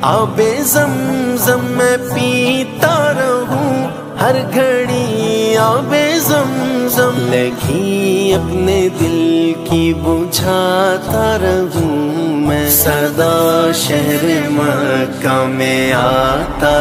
आबे ज़मज़म मैं पीता रहूं हर घड़ी, आबे ज़मज़म लगी अपने दिल की बुझाता रहूं मैं, सदा शहर मक्का में आता